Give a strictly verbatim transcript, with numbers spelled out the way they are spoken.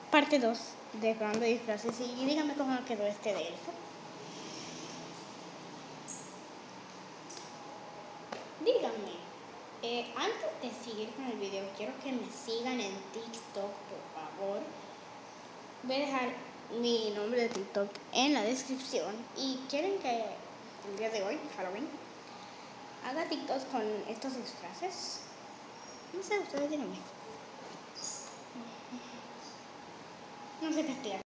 parte dos de Probando Disfraces y díganme cómo quedó este de elfo. Díganme, eh, antes de seguir con el video, quiero que me sigan en TikTok, por favor. Voy a dejar mi nombre de TikTok en la descripción. Y quieren que el día de hoy, Halloween, haga TikToks con estos disfraces. No sé, ustedes díganme. No sé qué estoy haciendo.